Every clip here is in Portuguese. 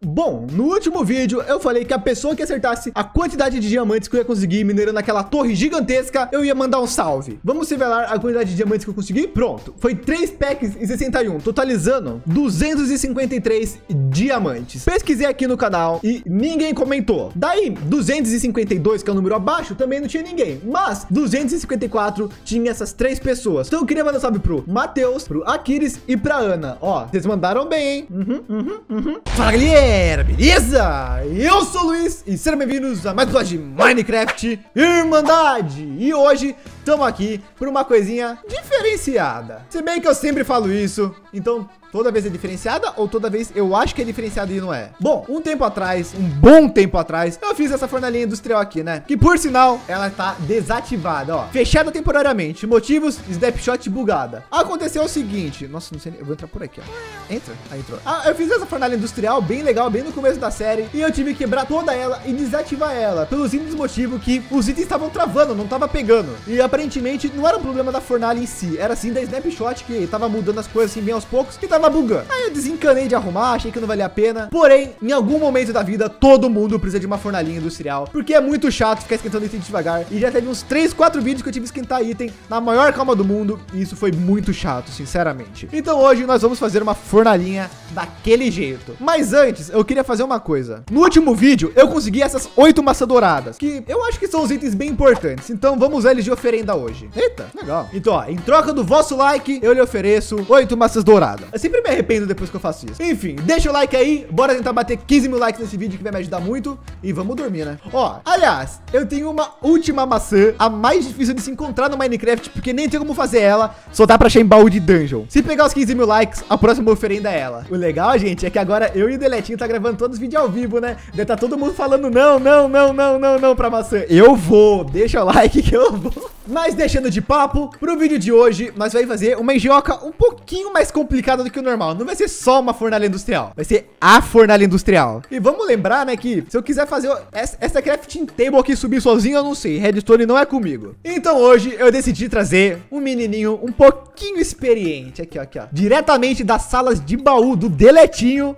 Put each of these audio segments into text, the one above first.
Bom, no último vídeo eu falei que a pessoa que acertasse a quantidade de diamantes que eu ia conseguir minerando aquela torre gigantesca, eu ia mandar um salve. Vamos revelar a quantidade de diamantes que eu consegui? Pronto. Foi 3 packs e 61, totalizando 253 diamantes. Pesquisei aqui no canal e ninguém comentou. Daí, 252, que é o número abaixo, também não tinha ninguém. Mas 254 tinha essas 3 pessoas. Então eu queria mandar um salve pro Matheus, pro Aquiles e pra Ana. Ó, vocês mandaram bem, hein? Fala, galera, beleza? Eu sou o Luiz e sejam bem-vindos a mais um episódio de Minecraft Irmandade. E hoje estamos aqui por uma coisinha diferenciada. Se bem que eu sempre falo isso, então toda vez é diferenciada ou toda vez eu acho que é diferenciada e não é? Bom, um bom tempo atrás, eu fiz essa fornalhinha industrial aqui, né? Que por sinal, ela tá desativada, ó. Fechada temporariamente. Motivos, snapshot bugada. Aconteceu o seguinte, nossa, não sei, eu vou entrar por aqui, ó. Entra, aí entrou. Ah, eu fiz essa fornalha industrial bem legal, bem no começo da série. E eu tive que quebrar toda ela e desativar ela. Pelo simples motivo que os itens estavam travando, não tava pegando. E aparentemente não era um problema da fornalha em si. Era sim da snapshot que tava mudando as coisas assim bem aos poucos, que tava bugando. Aí eu desencanei de arrumar, achei que não valia a pena. Porém, em algum momento da vida, todo mundo precisa de uma fornalhinha industrial, porque é muito chato ficar esquentando item devagar. E já teve uns 3, 4 vídeos que eu tive que esquentar item na maior calma do mundo, e isso foi muito chato, sinceramente. Então hoje nós vamos fazer uma fornalhinha daquele jeito. Mas antes, eu queria fazer uma coisa. No último vídeo, eu consegui essas 8 maçãs douradas, que eu acho que são os itens bem importantes. Então vamos usar eles de oferenda hoje. Eita, legal. Então, ó, em troca do vosso like, eu lhe ofereço 8 maçãs douradas. Eu sempre me arrependo depois que eu faço isso. Enfim, deixa o like aí. Bora tentar bater 15 mil likes nesse vídeo, que vai me ajudar muito. E vamos dormir, né? Ó, aliás, eu tenho uma última maçã, a mais difícil de se encontrar no Minecraft, porque nem tem como fazer ela. Só dá pra achar em baú de dungeon. Se pegar os 15 mil likes, a próxima oferenda é ela. O legal, gente, é que agora eu e o Deletinho tá gravando todos os vídeos ao vivo, né? Deve tá todo mundo falando não pra maçã. Eu vou, deixa o like que eu vou. Mas deixando de papo, pro vídeo de hoje, nós vamos fazer uma engenhoca um pouquinho mais complicada do que o normal. Não vai ser só uma fornalha industrial, vai ser a fornalha industrial. E vamos lembrar, né, que se eu quiser fazer essa crafting table aqui subir sozinho, eu não sei. Redstone não é comigo. Então hoje eu decidi trazer um menininho um pouquinho experiente. Aqui, ó, aqui, ó. Diretamente das salas de baú do Deletinho.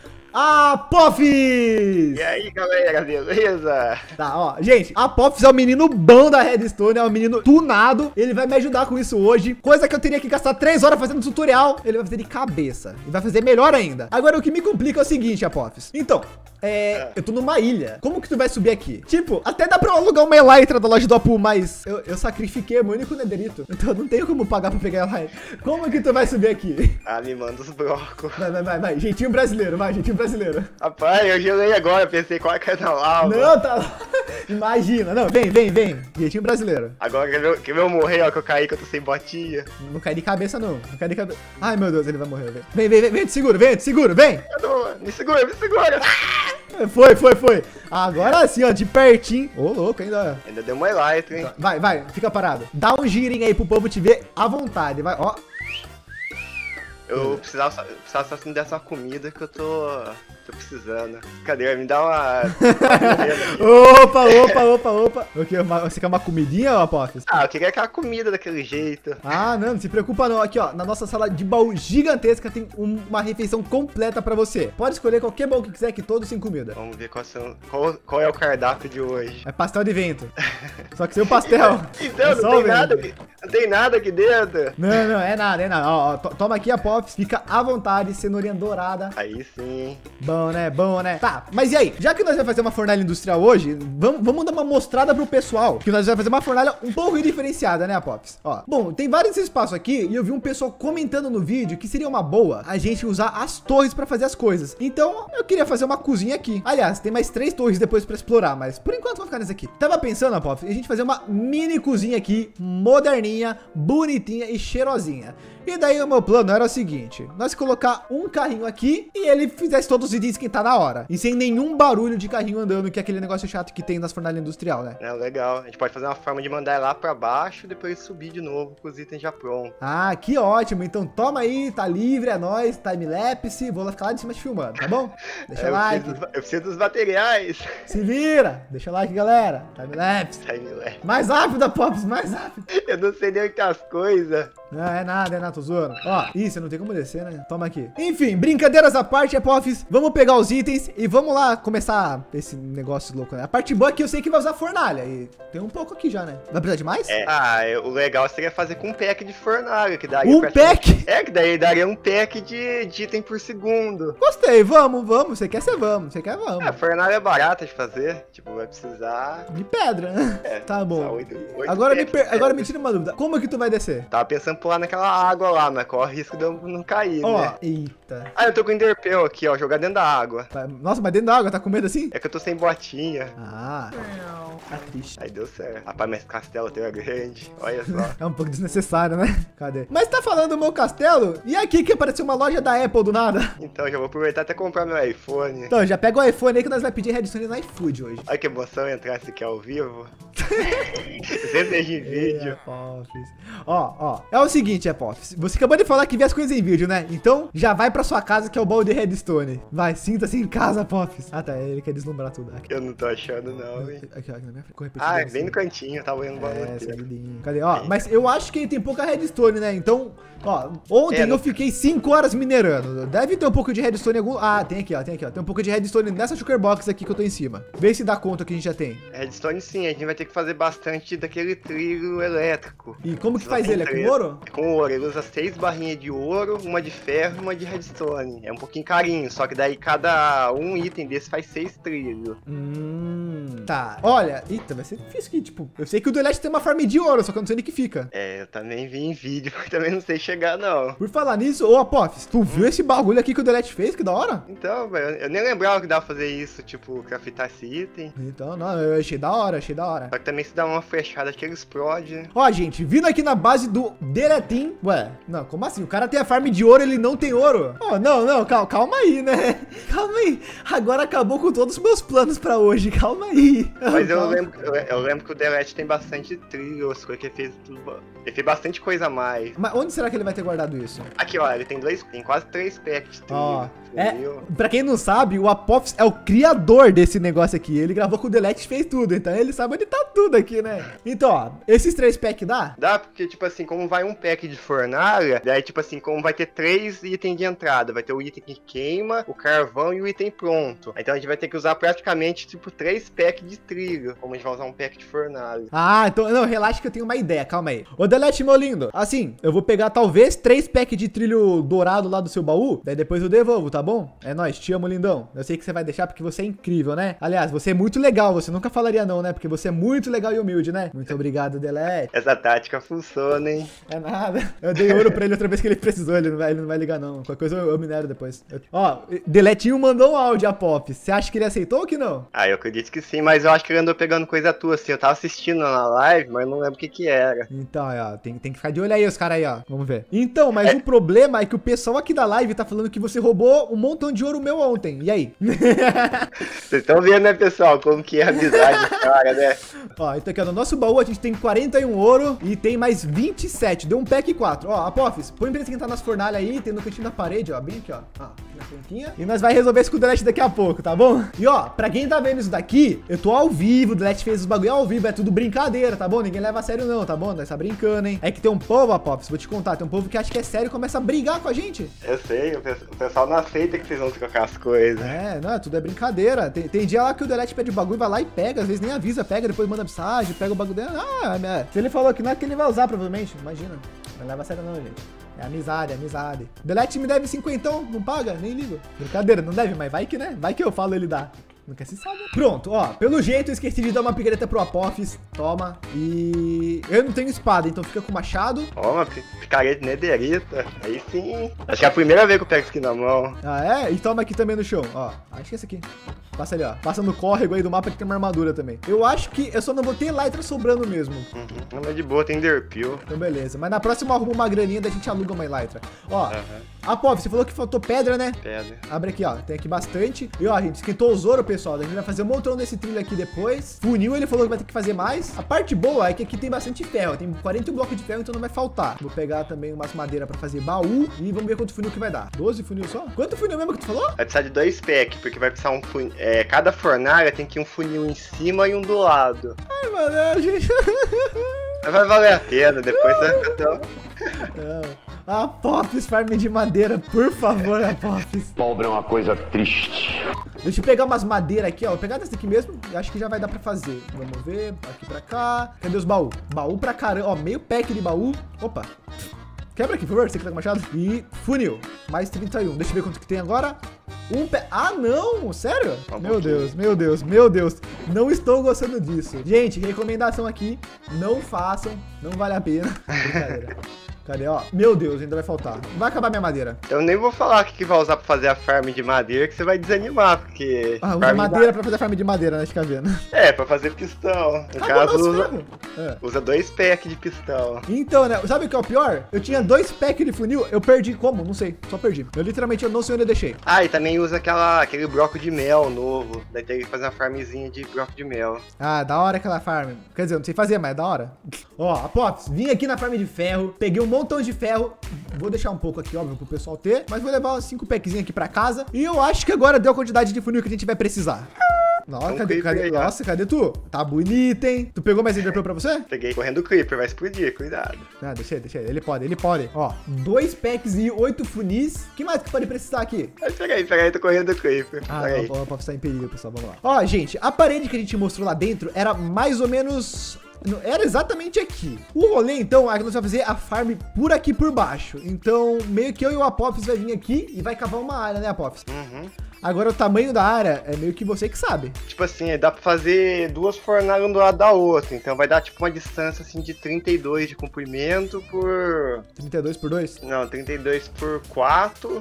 Apophis! E aí, galera, beleza? Tá, ó, gente, Apophis é o menino bom da Redstone, é um menino tunado. Ele vai me ajudar com isso hoje. Coisa que eu teria que gastar 3 horas fazendo tutorial, ele vai fazer de cabeça. E vai fazer melhor ainda. Agora, o que me complica é o seguinte, Apophis. Então, eu tô numa ilha. Como que tu vai subir aqui? Tipo, até dá pra alugar uma Elytra da loja do Apu, mas eu sacrifiquei o meu único netherito. Então eu não tenho como pagar pra pegar a Elytra. Como que tu vai subir aqui? Ah, me manda os blocos. Vai. Jeitinho brasileiro, vai, jeitinho brasileiro. Rapaz, eu gelei agora, pensei qual é que é da lava. Não, tá. Imagina. Não, vem. Jeitinho brasileiro. Agora quer ver eu morrer, ó, que eu caí, que eu tô sem botinha. Não cai de cabeça, não. Não cai de cabeça. Ai, meu Deus, ele vai morrer, velho. Vem, te seguro, vem. Me segura. Foi. Agora sim, ó, de pertinho. Ô, louco, ainda. Ainda deu uma Elytra, hein? Vai, fica parado. Dá um girinho aí pro povo te ver à vontade, vai, ó. Eu precisava assim dessa comida que eu tô precisando. Cadê? Me dá uma... Opa. Você quer uma comidinha, Apophis? Ah, eu queria aquela comida daquele jeito. Ah, não se preocupa não. Aqui, ó, na nossa sala de baú gigantesca tem uma refeição completa pra você. Pode escolher qualquer baú que quiser, que todos sem comida. Vamos ver qual é o cardápio de hoje. É pastel de vento. Só que sem o pastel. Então, não tem nada aqui dentro. Não, é nada. Ó, toma aqui, Apophis, fica à vontade, cenourinha dourada. Aí sim. Bom, né? Tá, mas e aí? Já que nós vamos fazer uma fornalha industrial hoje, vamos dar uma mostrada pro pessoal, que nós vamos fazer uma fornalha um pouco diferenciada, né, Apophis? Ó, bom, tem vários espaços aqui e eu vi um pessoal comentando no vídeo que seria uma boa a gente usar as torres pra fazer as coisas. Então, eu queria fazer uma cozinha aqui. Aliás, tem mais 3 torres depois pra explorar, mas por enquanto vou ficar nessa aqui. Tava pensando, Apophis, a gente fazer uma mini cozinha aqui, moderninha, bonitinha e cheirosinha. E daí o meu plano era o seguinte: nós colocar um carrinho aqui e ele fizesse todos os itens esquentar na hora. E sem nenhum barulho de carrinho andando, que é aquele negócio chato que tem nas fornalhas industrial, né? É legal. A gente pode fazer uma forma de mandar lá pra baixo e depois subir de novo com os itens já prontos. Ah, que ótimo. Então toma aí, tá livre, é nóis, time-lapse. Vou ficar lá de cima te filmando, tá bom? Deixa o like. Eu preciso dos materiais. Se vira. Deixa o like, galera. Time-lapse. Time-lapse. Mais rápido, Apophis, mais rápido. Eu não sei nem o que as coisas. Não, é nada, tô zoando. Ó, isso, não tem como descer, né? Toma aqui. Enfim, brincadeiras à parte, Apophis. Vamos pegar os itens e vamos lá começar esse negócio louco, né? A parte boa é que eu sei que vai usar fornalha. E tem um pouco aqui já, né? Vai precisar de mais? O legal seria fazer com um pack de fornalha, que daria... Um pack? Que daí daria um pack de item por segundo. Gostei, vamos. Você quer, vamos. Você quer, vamos. Fornalha é barata de fazer. Tipo, vai precisar... De pedra, né? Tá bom. 8 Agora me tira uma dúvida. Como é que tu vai descer? Tava pensando em pular naquela água lá, mas corre o risco de eu não cair, né? Eita. Eu tô com o Enderpearl aqui, ó, jogar dentro da água. Nossa, mas dentro da água, tá com medo assim? É que eu tô sem botinha. Tá triste. Aí deu certo. Rapaz, mas castelo teu é grande. Olha só. É um pouco desnecessário, né? Cadê? Mas tá falando do meu castelo? E aqui que apareceu uma loja da Apple do nada? Então, já vou aproveitar até comprar meu iPhone. Então, já pega o iPhone aí que nós vai pedir redstone no iFood hoje. Olha que emoção entrar esse aqui ao vivo. Sempre de vídeo. Ó, é o seguinte, Apophis. Você acabou de falar que vê as coisas em vídeo, né? Então, já vai pra sua casa que é o baú de redstone. Vai, sinta-se em casa, Apophis. Ah, tá, ele quer deslumbrar tudo. Aqui. Eu não tô achando, não, hein. Aqui na minha frente. É bem no cantinho, tá olhando o baú inteiro. Cadê? Ó, mas eu acho que ele tem pouca redstone, né? Então, ó, ontem eu fiquei 5 horas minerando. Deve ter um pouco de redstone em algum... Ah, tem aqui, ó. Tem um pouco de redstone nessa sugar box aqui que eu tô em cima. Vê se dá conta que a gente já tem. Redstone sim, a gente vai ter que fazer bastante daquele trilho elétrico. E como que faz ele? É com ouro? É com ouro, ele usa 6 barrinhas de ouro, uma de ferro e uma de redstone. É um pouquinho carinho, só que daí cada um item desse faz 6 trilhos. Tá. Olha, eita, vai ser difícil aqui, tipo, eu sei que o Delete tem uma farm de ouro, só que eu não sei nem que fica. Eu também vi em vídeo, mas também não sei chegar, não. Por falar nisso, ô Apophis, tu viu esse bagulho aqui que o Delete fez? Que da hora? Então, velho, eu nem lembrava que dava pra fazer isso, tipo, craftar esse item. Então, não, eu achei da hora. Só que também se dá uma flechada, acho que ele explode, né? Ó, gente, vindo aqui na base do Deletim. Ué, não, como assim? O cara tem a farm de ouro, ele não tem ouro? Ó, não, calma aí, né? Calma aí. Agora acabou com todos os meus planos pra hoje, calma aí. Mas eu lembro que o Delete tem bastante trilho, as coisas que ele fez tudo. Ele fez bastante coisa a mais. Mas onde será que ele vai ter guardado isso? Aqui, ó, ele tem quase 3 packs de trilho. Ó, pra quem não sabe, o Apophis é o criador desse negócio aqui. Ele gravou com o Delete e fez tudo, então ele sabe onde tá tudo aqui, né? Então, ó, esses 3 packs dá? Dá, porque, tipo assim, como vai um pack de fornalha, daí, tipo assim, como vai ter 3 itens de entrada, vai ter o item que queima, o carvão e o item pronto. Então a gente vai ter que usar praticamente, tipo, 3 packs de trilho, como a gente vai usar um pack de fornalha. Ah, então, não, relaxa que eu tenho uma ideia, calma aí. Ô, Delete, meu lindo, assim, eu vou pegar talvez 3 packs de trilho dourado lá do seu baú, daí depois eu devolvo, tá bom? É nóis, te amo, lindão. Eu sei que você vai deixar porque você é incrível, né? Aliás, você é muito legal, você nunca falaria não, né? Porque você é muito legal e humilde, né? Muito obrigado, Delete. Essa tática funciona, hein? É nada. Eu dei ouro pra ele outra vez que ele precisou, ele não vai ligar não. Qualquer coisa eu minero depois. Ó, Deletinho mandou um áudio a Pop. Você acha que ele aceitou ou que não? Eu acredito que sim, mas eu acho que ele andou pegando coisa tua, assim. Eu tava assistindo na live, mas não lembro o que era. Então, ó, tem que ficar de olho aí, os caras aí, ó. Vamos ver. Então, mas o problema é que o pessoal aqui da live tá falando que você roubou um montão de ouro meu ontem. E aí? Vocês estão vendo, né, pessoal, como que é a amizade, cara, né? Ó, então aqui, ó, no nosso baú a gente tem 41 ouro e tem mais 27. Deu um pack 4. Ó, Apophis, põe pra esquentar nas fornalhas aí, tem no cantinho da parede, ó, bem aqui, ó. Ó, na frontinha. E nós vai resolver esse com o Delete daqui a pouco, tá bom? E ó, pra quem tá vendo isso daqui, eu tô ao vivo, o Delete fez os bagulho ao vivo, é tudo brincadeira, tá bom? Ninguém leva a sério não, tá bom? Nós tá brincando, hein? É que tem um povo, Apophis, vou te contar, tem um povo que acha que é sério e começa a brigar com a gente. Eu sei, o pessoal não aceita que vocês vão trocar as coisas. Não, tudo é brincadeira. Tem dia lá que o Delete pede o bagulho, vai lá e pega, às vezes nem avisa, pega, depois manda mensagem, pega o bagulho dele. Se ele falou que não é que ele vai usar, provavelmente, imagina. Não leva a sério não, gente. É amizade, é amizade. Delete me deve 50, não paga? Nem ligo. Brincadeira, não deve, mas vai que, né? Vai que eu falo, ele dá. Nunca se sabe. Pronto, ó. Pelo jeito, eu esqueci de dar uma picareta pro Apophis. Toma. E eu não tenho espada, então fica com machado. Toma, picareta nederita. Aí sim. Acho que é a primeira vez que eu pego isso aqui na mão. Ah, é? E toma aqui também no chão, ó. Acho que é esse aqui. Passa ali, ó. Passa no córrego aí do mapa que tem uma armadura também. Eu acho que eu só não vou ter Elytra sobrando mesmo. Não, mas de boa, tem Enderpearl. Então beleza. Mas na próxima eu arrumo uma graninha, daí a gente aluga uma Elytra. Ó. Apophis, você falou que faltou pedra, né? Pedra. Abre aqui, ó. Tem aqui bastante. E ó, a gente esquentou os ouro, pessoal. A gente vai fazer um montão desse trilho aqui depois. Funil, ele falou que vai ter que fazer mais. A parte boa é que aqui tem bastante ferro. Tem 41 blocos de ferro, então não vai faltar. Vou pegar também umas madeiras pra fazer baú. E vamos ver quanto funil que vai dar. 12 funil só? Quanto funil mesmo que tu falou? Vai precisar de 2 packs, porque vai precisar um funil. Cada fornalha tem que ir um funil em cima e um do lado. Ai, mano, gente. Vai valer a pena, depois vai ficar tão... Apophis, farm de madeira, por favor, Apophis. Pobre é uma coisa triste. Deixa eu pegar umas madeiras aqui, ó. Vou pegar dessa aqui mesmo e acho que já vai dar pra fazer. Vamos ver, aqui pra cá. Cadê os baús? Baú pra caramba, ó, meio pack de baú. Opa. Quebra aqui, por favor, você que tá com machado. E funil, mais 31. Deixa eu ver quanto que tem agora. Um pé. Ah, não! Sério? Meu Deus, meu Deus, meu Deus. Não estou gostando disso. Gente, recomendação aqui. Não façam. Não vale a pena. Brincadeira. Cadê, ó? Meu Deus, ainda vai faltar. Vai acabar minha madeira. Eu nem vou falar o que vai usar pra fazer a farm de madeira, que você vai desanimar, porque... usa madeira pra fazer a farm de madeira, né? Fica vendo. É, pra fazer pistão. No caso, usa 2 packs de pistão. Então, né? Sabe o que é o pior? Eu tinha 2 packs de funil, eu perdi como? Não sei, só perdi. Eu literalmente eu não sei onde eu deixei. Ah, e também usa aquele bloco de mel novo. Daí tem que fazer uma farmzinha de bloco de mel. Ah, da hora aquela farm. Quer dizer, eu não sei fazer, mas é da hora. Ó, Apophis, vim aqui na farm de ferro, peguei um montão de ferro. Vou deixar um pouco aqui, óbvio, pro pessoal ter. Mas vou levar 5 packzinhos aqui pra casa. E eu acho que agora deu a quantidade de funil que a gente vai precisar. Nossa, cadê? Nossa, cadê tu? Tá bonito, hein? Tu pegou mais Enderpearl pra você? Peguei correndo o Creeper, vai explodir, cuidado. Ah, deixa ele. Ele pode. Ó, 2 packs e 8 funis. O que mais que pode precisar aqui? Pega aí, tô correndo o Creeper. Ah, o Apophis tá em perigo, pessoal, vamos lá. Ó, gente, a parede que a gente mostrou lá dentro era mais ou menos... Era exatamente aqui. O rolê, então, é que nós vamos fazer a farm por aqui por baixo. Então, meio que eu e o Apophis vai vir aqui e vai cavar uma área, né, Apophis? Uhum. Agora, o tamanho da área é meio que você que sabe. Tipo assim, dá pra fazer 2 fornalhas um do lado da outra. Então vai dar tipo uma distância assim de 32 de comprimento por... 32 por 2? Não, 32 por 4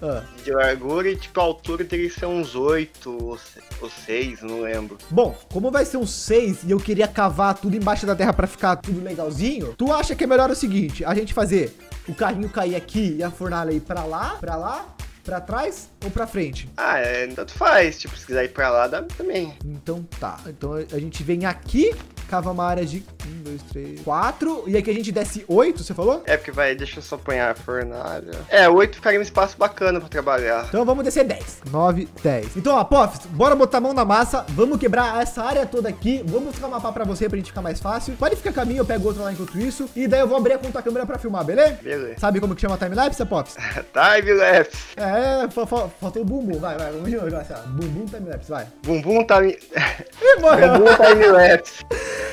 de largura e tipo a altura teria que ser uns 8 ou 6, não lembro. Bom, como vai ser uns 6 e eu queria cavar tudo embaixo da terra pra ficar tudo legalzinho, tu acha que é melhor o seguinte, a gente fazer o carrinho cair aqui e a fornalha ir pra lá, pra trás ou pra frente? Ah, tanto faz. Tipo, se quiser ir pra lá, dá também. Então tá. Então a gente vem aqui, cava uma área de 1, 2, 3, 4. E aqui a gente desce 8, você falou? É, porque deixa eu só apanhar a fornalha. 8 ficaria um espaço bacana pra trabalhar. Então vamos descer 10. 9, 10. Então, Apophis, bora botar a mão na massa. Vamos quebrar essa área toda aqui. Vamos buscar um mapa pra você, pra gente ficar mais fácil. Pode ficar caminho, eu pego outro lá enquanto isso. E daí eu vou abrir a conta câmera pra filmar, beleza? Beleza. Sabe como que chama timelapse, Apophis? Timelapse. Faltou o bumbum. Vai, vamos de novo. Bumbum timelapse, vai. Bumbum time... Bumbum timelapse.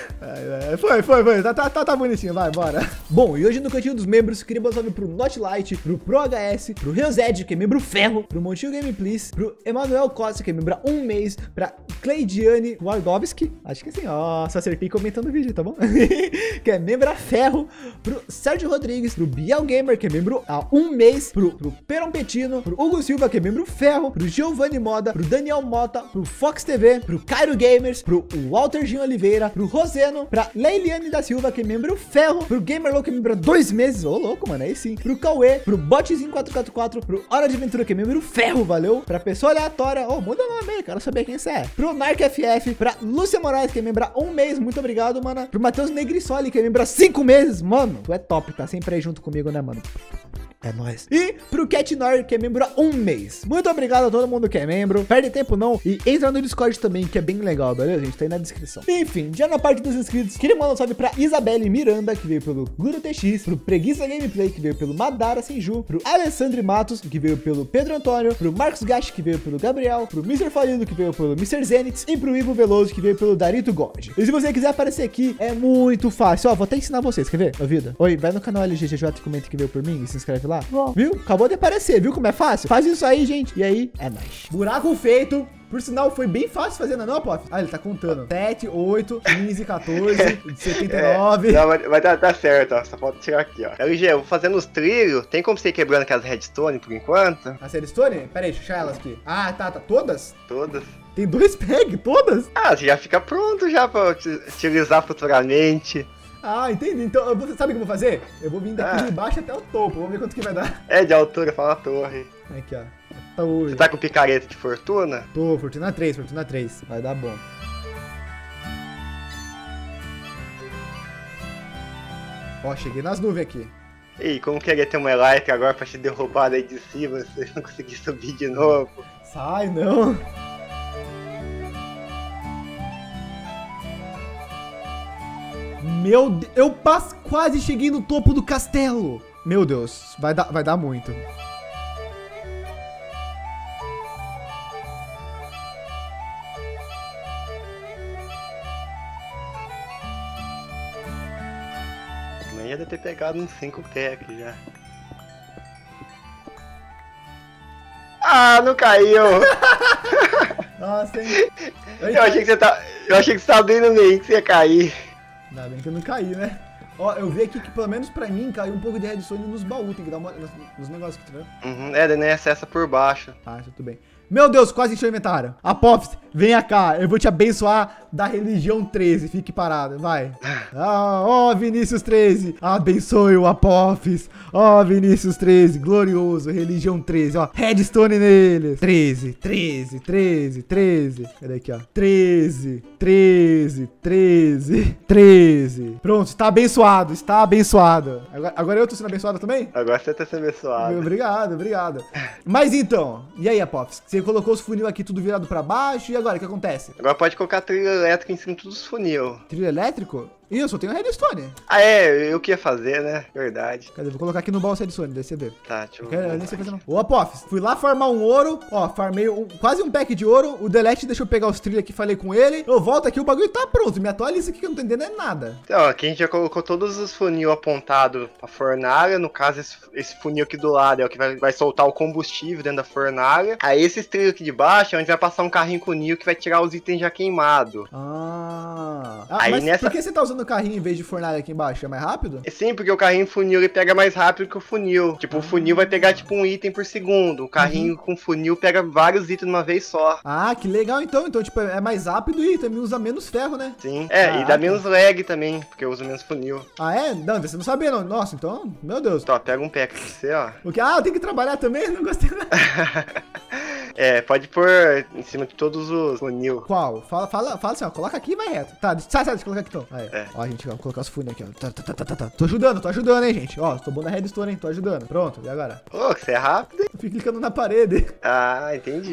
Foi. Tá bonitinho, vai, bora. Bom, e hoje no cantinho dos membros, queria botar um salve pro Notlight, pro ProHS, pro Reuzed, que é membro ferro, pro Montinho Game Please, pro Emanuel Costa, que é membro há 1 mês, pra Cleidiane Wardowski, acho que assim, ó, só acertei comentando o vídeo, tá bom? Que é membro a ferro, pro Sérgio Rodrigues, pro Biel Gamer, que é membro há 1 mês, pro Peron Petino, pro Hugo Silva, que é membro ferro, pro Giovanni Moda, pro Daniel Mota, pro Fox TV, pro Cairo Gamers, pro Walter Gin Oliveira, pro Roseno, pra Leiliane da Silva, que é membro ferro, pro Gamerlow, que é membro há 2 meses, ô louco, mano, aí sim, pro Cauê, pro Botzinho 444, pro Hora de Aventura, que é membro ferro, valeu, pra pessoa aleatória, muda o nome aí, quero saber quem você é, pro Narc FF, pra Lúcia Moraes, que é membro há 1 mês, muito obrigado, mano, pro Matheus Negrisoli, que é membro há 5 meses, mano, tu é top, tá sempre aí junto comigo, né, mano? É nóis. E pro Cat Nor, que é membro há 1 mês. Muito obrigado a todo mundo que é membro. Perde tempo não. E entra no Discord também, que é bem legal, beleza, gente? Tá aí na descrição. Enfim, já na parte dos inscritos, queria mandar um salve pra Isabelle Miranda, que veio pelo Guru TX, pro Preguiça Gameplay, que veio pelo Madara Senju, pro Alessandro Matos, que veio pelo Pedro Antônio, pro Marcos Gash, que veio pelo Gabriel, pro Mr. Falido, que veio pelo Mr. Zenith, e pro Ivo Veloso, que veio pelo Darito God. E se você quiser aparecer aqui, é muito fácil. Ó, vou até ensinar vocês, quer ver? Ô, vida. Oi, vai no canal LGGJ e comenta que veio por mim e se inscreve lá. Bom. Viu? Acabou de aparecer, viu como é fácil? Faz isso aí, gente. E aí, é nóis. Buraco feito. Por sinal, foi bem fácil fazer, não, Apophis? Ah, ele tá contando. 7, 8, 15, 14, 79. Não, vai dar certo, ó. Só falta tirar aqui, ó. LG, eu vou fazendo os trilhos. Tem como você ir quebrando aquelas redstone por enquanto? As redstone? Pera aí, deixa eu achar elas aqui. Ah, tá. Todas? Todas. Tem 2 peg, todas? Ah, já fica pronto já pra utilizar futuramente. Ah, entendi. Então, sabe o que eu vou fazer? Eu vou vir daqui de baixo até o topo. Vamos ver quanto que vai dar. De altura, fala a torre. Aqui, ó. Você tá com picareta de fortuna? Tô, fortuna 3. Vai dar bom. Ó, cheguei nas nuvens aqui. Ih, como queria ter uma Elytra agora pra te derrubar daí de cima, se não conseguir subir de novo. Sai, não. Eu quase cheguei no topo do castelo. Meu Deus, vai dar muito. Amanhã deve ter pegado uns 5 packs já. Ah, não caiu! Nossa, hein? Eu achei que você tava bem no meio, que você ia cair. Ainda bem que eu não caí, né? Ó, eu vi aqui que pelo menos pra mim caiu um pouco de redstone nos baús. Tem que dar uma nos negócios aqui, tá vendo? Daí nem acessa por baixo. Ah, tudo bem. Meu Deus, quase encheu o inventário. Apophis, venha cá. Eu vou te abençoar da religião 13. Fique parado, vai. Ó, Vinícius 13. Abençoe o Apophis. Ó, Vinícius 13. Glorioso. Religião 13. Ó, redstone neles. 13. Cadê aqui, ó? 13. Pronto, está abençoado. Agora eu tô sendo abençoado também? Agora você tá sendo abençoado. Obrigado. Mas então, e aí, Apophis? Você colocou os funil aqui tudo virado pra baixo, e agora, o que acontece? Agora pode colocar trilho elétrico em cima de todos os funil. Trilho elétrico? Ih, eu só tenho redstone. Ah, eu que ia fazer, né? Verdade. Cadê? Vou colocar aqui no baú redstone, daí você vê. Tá, deixa eu Eu nem sei fazer não. Ô, Apophis, fui lá farmar um ouro. Ó, farmei quase um pack de ouro. O Delete deixou eu pegar os trilhos aqui, falei com ele. Eu volto aqui, o bagulho tá pronto. Me atualiza aqui que eu não tô entendendo nada. Então, aqui a gente já colocou todos os funil apontados pra fornalha. No caso, esse funil aqui do lado é o que vai soltar o combustível dentro da fornalha. Aí esses trilhos aqui de baixo é onde vai passar um carrinho com funil que vai tirar os itens já queimados. Aí mas por que você tá usando o carrinho em vez de fornalha aqui embaixo? É mais rápido? Sim, porque o carrinho funil ele pega mais rápido que o funil. Tipo, o funil vai pegar tipo um item por segundo. O carrinho com funil pega vários itens de uma vez só. Ah, que legal então. Então, tipo, é mais rápido e também usa menos ferro, né? Sim. E dá menos lag também, porque usa menos funil. Ah, é? Não, você não sabia não. Nossa, então, meu Deus. Então, pega um pack pra você, ó. O que? Ah, eu tenho que trabalhar também? Não gostei nada. Pode pôr em cima de todos os funil. Qual? Fala assim, ó. Coloca aqui e vai reto. Tá, sai, deixa eu colocar aqui então. Aí. Ó, a gente vai colocar os funil aqui, ó. Tá. Tô ajudando, hein, gente. Ó, tô bom na redstone, hein. Tô ajudando. Pronto, e agora? Ô, que você é rápido, hein? Eu fico clicando na parede. Ah, entendi.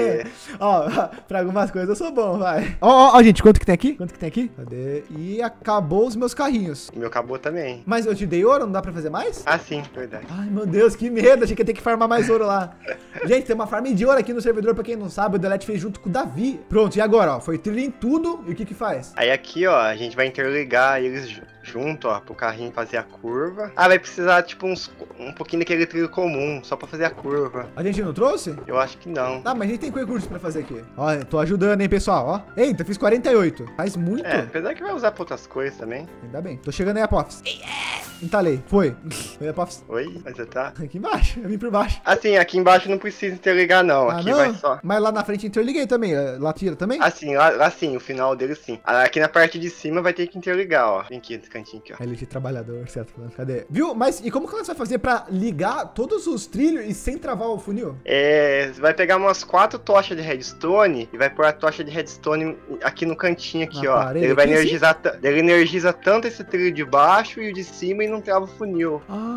Ó, pra algumas coisas eu sou bom, vai. Ó, gente, quanto que tem aqui? Cadê? E acabou os meus carrinhos. O meu acabou também. Mas eu te dei ouro, não dá pra fazer mais? Ah, sim, verdade. Ai, meu Deus, que medo. Achei que ia ter que farmar mais ouro lá. Gente, tem uma farm de ouro aqui no servidor, pra quem não sabe, o Delete fez junto com o Davi. Pronto, e agora, ó, foi trilha em tudo, e o que faz? Aí aqui, ó, a gente vai interligar eles junto, ó, pro carrinho fazer a curva. Ah, vai precisar, tipo, um pouquinho daquele trilho comum, só pra fazer a curva. A gente não trouxe? Eu acho que não. Ah, mas a gente tem recursos pra fazer aqui. Ó, tô ajudando, hein, pessoal, ó. Eita, fiz 48. Faz muito. Apesar que vai usar pra outras coisas também. Ainda bem. Tô chegando aí, Apophis. Entalei. Foi. Oi, Apophis. Oi, mas você tá? Aqui embaixo. Eu vim por baixo. Assim, aqui embaixo não precisa interligar, não. Ah, aqui não? vai só. Mas lá na frente interliguei também. Lá tira também? Assim, lá sim, o final dele sim. Aqui na parte de cima vai ter que interligar, ó. Vem aqui, nesse cantinho aqui, ó. Elite trabalhador, certo? Cadê? Viu? Mas e como que você vai fazer pra ligar todos os trilhos e sem travar o funil? Você vai pegar umas 4 tochas de redstone e vai pôr a tocha de redstone aqui no cantinho aqui, Na ó. parede, Ele vai aqui, energizar, ele energiza tanto esse trilho de baixo e o de cima e não trava o funil.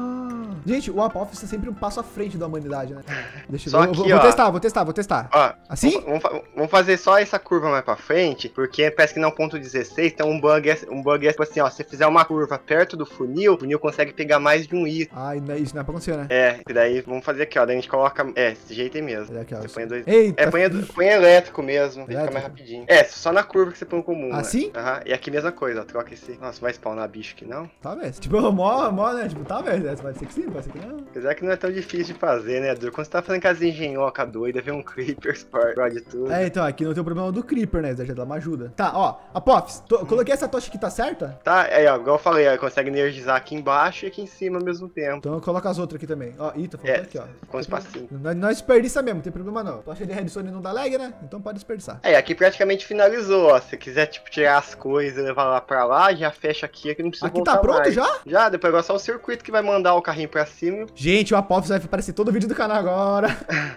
Gente, o Apophis é sempre um passo à frente da humanidade, né? Deixa eu Só ver. aqui, Vou testar. Ó, Assim? Vamos fazer só essa curva mais pra frente, porque parece que não ponto 16, então um bug é tipo assim, ó, se você fizer uma curva perto do funil, o funil consegue pegar mais de um item. Ah, isso não é pra acontecer, né? E daí vamos fazer aqui, ó, daí a gente coloca, desse jeito aí mesmo. Aqui, ó, Você põe dois... Eita. Põe elétrico mesmo, daí fica Elétrico? mais rapidinho. Só na curva que você põe o comum, Assim? né? Aham, e aqui mesma coisa, ó, troca esse... Nossa, vai spawnar bicho aqui, não? Tá, velho. Tipo, mó, né? Tipo, tá, velho. Pode ser que sim, pode ser que não. Apesar que não é tão difícil de fazer, né, Dur? Quando você tá fazendo casa engenhoca doida, vem um creeper, explode tudo. Então, aqui não tem o problema do creeper, né? Já dá uma ajuda. Tá, ó. Apophis, coloquei essa tocha aqui, tá certa? Tá, ó, igual eu falei, ó, consegue energizar aqui embaixo e aqui em cima ao mesmo tempo. Então coloca as outras aqui também. Ó, tá faltando aqui, ó. Com espacinho. Nós desperdiça mesmo, não tem problema não. Tocha de redstone não dá lag, né? Então pode desperdiçar. Aqui praticamente finalizou, ó. Se quiser, tipo, tirar as coisas e levar lá pra lá, já fecha aqui não precisa Aqui voltar tá pronto mais. já? Já, depois agora só o circuito que vai mandar o carrinho pra cima. Gente, o Apophis vai aparecer todo vídeo do canal agora.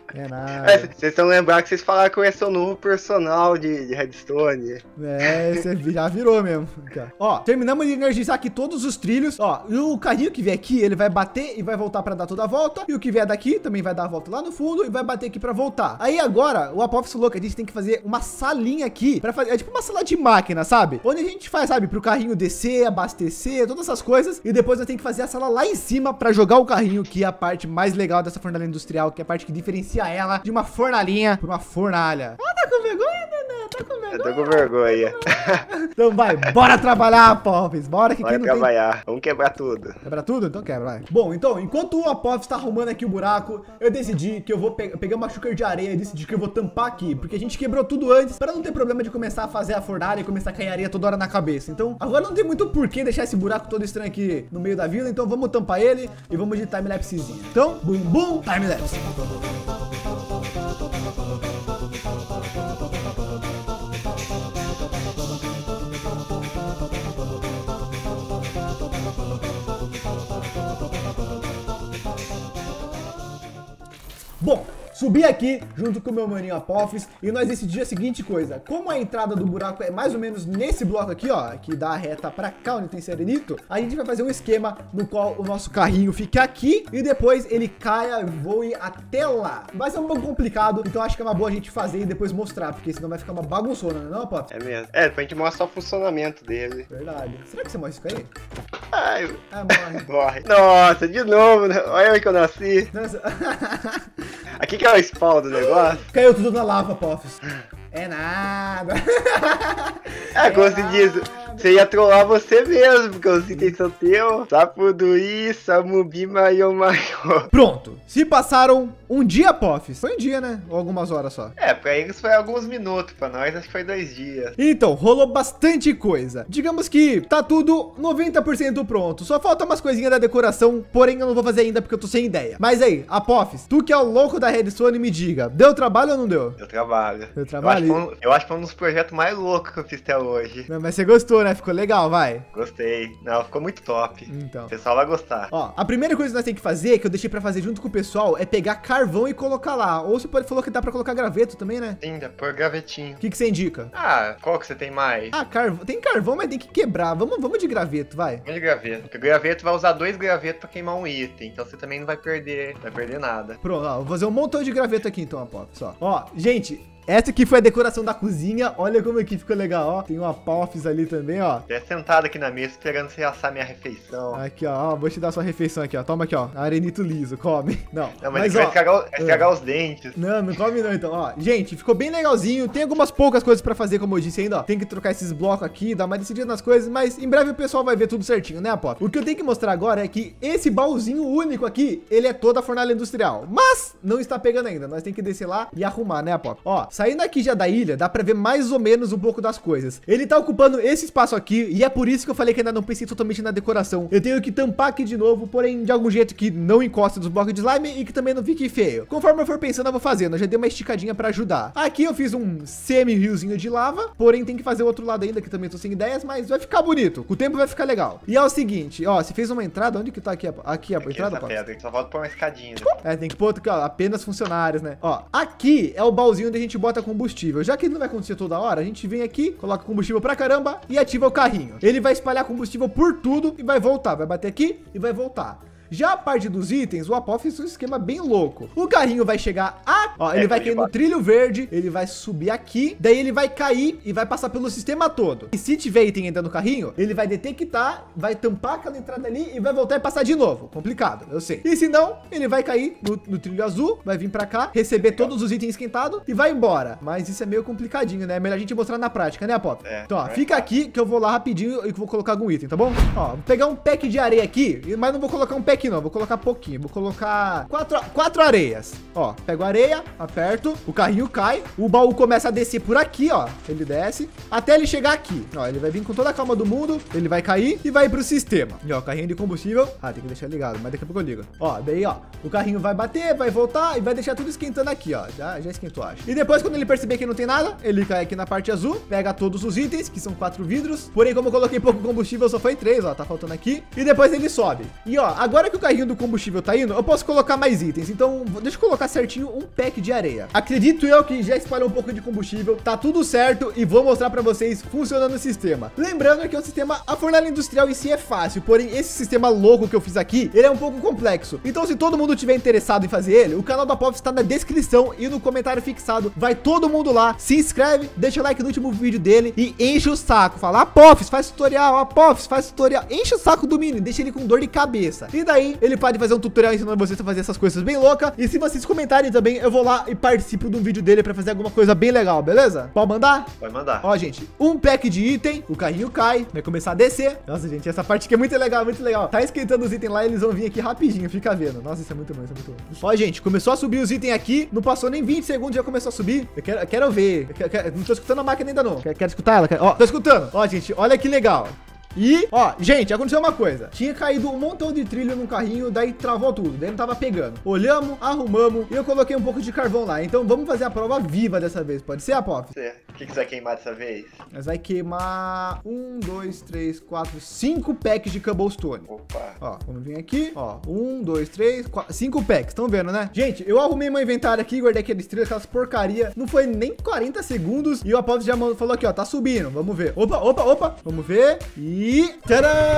É nada. Vocês estão lembrando que vocês falaram que eu ia ser o novo personal de Redstone. É, você já virou mesmo. Aqui, ó, terminamos de energizar aqui todos os trilhos. Ó, e o carrinho que vier aqui, ele vai bater e vai voltar pra dar toda a volta. E o que vier daqui também vai dar a volta lá no fundo e vai bater aqui pra voltar. Aí agora, o Apophis falou que a gente tem que fazer uma salinha aqui pra fazer, é tipo uma sala de máquina, sabe? Onde a gente faz, sabe, pro carrinho descer, abastecer, todas essas coisas. E depois nós temos que fazer a sala lá em cima pra jogar o carrinho, que é a parte mais legal dessa fornalha industrial, que é a parte que diferencia ela de uma fornalhinha por uma fornalha. Ah, tá com vergonha, Nenê? Tá com vergonha? Eu tô com vergonha. Então vai, bora trabalhar, Apophis. Bora que Bora não trabalhar. tem... Vamos quebrar tudo. Quebra tudo? Então quebra, vai. Bom, então, enquanto o Apophis tá arrumando aqui o buraco, eu decidi que eu vou pegar uma xícara de areia e decidi que eu vou tampar aqui, porque a gente quebrou tudo antes, pra não ter problema de começar a fazer a fornalha e começar a cair areia toda hora na cabeça. Então, agora não tem muito porquê deixar esse buraco todo estranho aqui no meio da vila, então vamos tampar ele e vamos de timelapsezinho. Então, bum bum, timelapse. Bom, subi aqui junto com o meu maninho Apophis e nós decidimos a seguinte coisa: como a entrada do buraco é mais ou menos nesse bloco aqui, ó, que dá a reta pra cá onde tem serenito, a gente vai fazer um esquema no qual o nosso carrinho fica aqui e depois ele caia e voe até lá. Vai ser um pouco complicado, então acho que é uma boa a gente fazer e depois mostrar, porque senão vai ficar uma bagunçona, não é, Apophis? É mesmo. É, pra gente mostrar só o funcionamento dele. Verdade. Será que você morre isso aí? Ai, Ah, morre. morre. Nossa, de novo, né? Olha onde que eu nasci. Nossa. Aqui que é o spawn do negócio. Caiu tudo na lava, Apophis. É nada. É, como se diz, você ia trollar você mesmo, porque os itens são teus. Sapudui, Samubi, Maiô, Maiô. Pronto. Se passaram um dia, Apophis. Foi um dia, né? Ou algumas horas só. É, pra eles foi alguns minutos, pra nós acho que foi 2 dias. Então, rolou bastante coisa. Digamos que tá tudo 90% pronto. Só falta umas coisinhas da decoração, porém eu não vou fazer ainda porque eu tô sem ideia. Mas aí, Apophis, tu que é o louco da Redstone, me diga, deu trabalho ou não deu? Deu trabalho. Deu trabalho? Eu acho que foi um dos projetos mais loucos que eu fiz até hoje. Não, mas você gostou, né? Ficou legal, vai. Gostei. Não, ficou muito top. Então. O pessoal vai gostar. Ó, a primeira coisa que nós temos que fazer, que eu deixei pra fazer junto com o pessoal, é pegar carvão e colocar lá. Ou você falou que dá pra colocar graveto também, né? Sim, dá por gravetinho. O que você indica? Ah, qual que você tem mais? Ah, tem carvão, mas tem que quebrar. Vamos de graveto, vai. Um de graveto. Porque o graveto vai usar 2 gravetos pra queimar um item. Então você também não vai perder nada. Pronto, ó, vou fazer um montão de graveto aqui então, Apophis, ó. Gente, essa aqui foi a decoração da cozinha. Olha como aqui ficou legal, ó. Tem um Apophis ali também, ó. Até sentado aqui na mesa, esperando você assar minha refeição. Aqui, ó. Vou te dar sua refeição aqui, ó. Toma aqui, ó. Arenito liso, come. Não, mas vai estragar os dentes. Não come não, então, ó. Gente, ficou bem legalzinho. Tem algumas poucas coisas pra fazer, como eu disse ainda, ó. Tem que trocar esses blocos aqui, dar uma decidida nas coisas, mas em breve o pessoal vai ver tudo certinho, né, Apophis? O que eu tenho que mostrar agora é que esse baúzinho único aqui, ele é toda a fornalha industrial, mas não está pegando ainda. Nós temos que descer lá e arrumar, né, Apophis? Ó, saindo aqui já da ilha, dá pra ver mais ou menos um pouco das coisas. Ele tá ocupando esse espaço aqui e é por isso que eu falei que ainda não pensei totalmente na decoração. Eu tenho que tampar aqui de novo, porém de algum jeito que não encoste dos blocos de slime e que também não fique feio. Conforme eu for pensando, eu vou fazendo. Eu já dei uma esticadinha pra ajudar. Aqui eu fiz um semi-riozinho de lava, porém tem que fazer o outro lado ainda, que também tô sem ideias, mas vai ficar bonito. Com o tempo vai ficar legal. E é o seguinte, ó, você fez uma entrada, onde que tá aqui? Aqui a entrada, pô? Pedra, só falta pôr uma escadinha. É, tem que pôr aqui, ó, apenas funcionários, né? Ó, aqui é o baúzinho onde a gente bota combustível. Já que ele não vai acontecer toda hora, a gente vem aqui, coloca combustível pra caramba e ativa o carrinho. Ele vai espalhar combustível por tudo e vai voltar. Vai bater aqui e vai voltar. Já a parte dos itens, o Apophis fez um esquema bem louco. O carrinho vai chegar ó, ele vai cair no trilho verde, ele vai subir aqui, daí ele vai cair e vai passar pelo sistema todo. E se tiver item ainda no carrinho, ele vai detectar, vai tampar aquela entrada ali e vai voltar e passar de novo. Complicado, eu sei. E se não, ele vai cair no trilho azul, vai vir pra cá, receber todos os itens esquentados e vai embora. Mas isso é meio complicadinho, né? É melhor a gente mostrar na prática, né, Apophis? Então, ó, fica aqui que eu vou lá rapidinho e vou colocar algum item, tá bom? Ó, vou pegar um pack de areia aqui, mas não vou colocar um pack não, vou colocar pouquinho, vou colocar quatro areias. Ó, pego a areia, aperto, o carrinho cai, o baú começa a descer por aqui, ó, ele desce, até ele chegar aqui, ó, ele vai vir com toda a calma do mundo, ele vai cair e vai pro sistema. E ó, carrinho de combustível, tem que deixar ligado, mas daqui a pouco eu ligo. Ó, daí ó, o carrinho vai bater, vai voltar e vai deixar tudo esquentando aqui, ó, já esquentou, acho. E depois quando ele perceber que não tem nada, ele cai aqui na parte azul, pega todos os itens, que são 4 vidros, porém como eu coloquei pouco combustível, só foi 3, ó, tá faltando aqui, e depois ele sobe. E ó, agora agora que o carrinho do combustível tá indo, eu posso colocar mais itens. Então, deixa eu colocar certinho um pack de areia. Acredito eu que já espalhou um pouco de combustível, tá tudo certo e vou mostrar pra vocês funcionando o sistema. Lembrando que o sistema, a fornalha industrial em si é fácil, porém esse sistema louco que eu fiz aqui, ele é um pouco complexo. Então, se todo mundo tiver interessado em fazer ele, o canal da Apophis está na descrição e no comentário fixado. Vai todo mundo lá, se inscreve, deixa o like no último vídeo dele e enche o saco. Fala, Apophis, faz tutorial, Apophis, faz tutorial. Enche o saco do menino, deixa ele com dor de cabeça. E daí, ele pode fazer um tutorial ensinando vocês a fazer essas coisas bem loucas. E se vocês comentarem também, eu vou lá e participo de um vídeo dele pra fazer alguma coisa bem legal, beleza? Pode mandar? Pode mandar. Ó, gente, um pack de item, o carrinho cai, vai começar a descer. Nossa, gente, essa parte aqui é muito legal, muito legal. Tá esquentando os itens lá, eles vão vir aqui rapidinho, fica vendo. Nossa, isso é muito bom, isso é muito bom. Ó, gente, começou a subir os itens aqui, não passou nem 20 segundos, já começou a subir. Eu quero ver. Não tô escutando a máquina ainda não. Quero escutar ela? Ó, tô escutando. Ó, gente, olha que legal. E, ó, gente, aconteceu uma coisa. Tinha caído um montão de trilho no carrinho, daí travou tudo, daí não tava pegando. Olhamos, arrumamos e eu coloquei um pouco de carvão lá. Então vamos fazer a prova viva dessa vez, pode ser, Apophis? O que você vai queimar dessa vez? Nós vai queimar 1, 2, 3, 4, 5 packs de cobblestone. Opa. Ó, vamos vir aqui, ó, 1, 2, 3, 4, 5 packs, estão vendo, né? Gente, eu arrumei meu inventário aqui, guardei aqueles trilhos, aquelas porcaria. Não foi nem 40 segundos e o Apophis já falou aqui, ó, tá subindo, vamos ver. Opa, vamos ver e... Tcharam!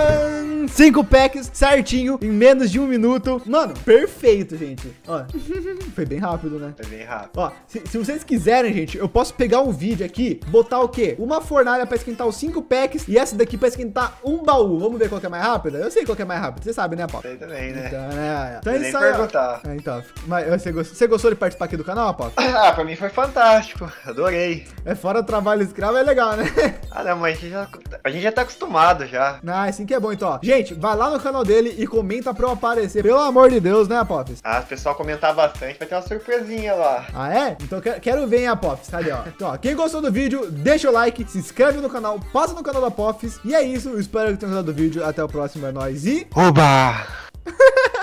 5 packs certinho em menos de 1 minuto. Mano, perfeito, gente. Ó, foi bem rápido, né? Foi bem rápido. Ó, se vocês quiserem, gente, eu posso pegar um vídeo aqui, botar o quê? Uma fornalha pra esquentar os 5 packs e essa daqui pra esquentar um baú. Vamos ver qual que é mais rápida? Eu sei qual que é mais rápido, você sabe, né, Paulo? Sei também, né? Então, né? Então nem perguntar. Então, mas você gostou de participar aqui do canal, Paulo? Ah, pra mim foi fantástico. Adorei. É fora o trabalho escravo, é legal, né? Ah, não, mas a gente já tá acostumado já. Ah, assim que é bom, então, ó. Gente, vai lá no canal dele e comenta pra eu aparecer. Pelo amor de Deus, né, Apophis? Ah, o pessoal comentar bastante, vai ter uma surpresinha lá. Ah, é? Então quero ver, hein, Apophis. Cadê, ó? Então, ó, quem gostou do vídeo, deixa o like, se inscreve no canal, passa no canal da Apophis. E é isso, eu espero que tenham gostado do vídeo. Até o próximo, é nóis e... Oba!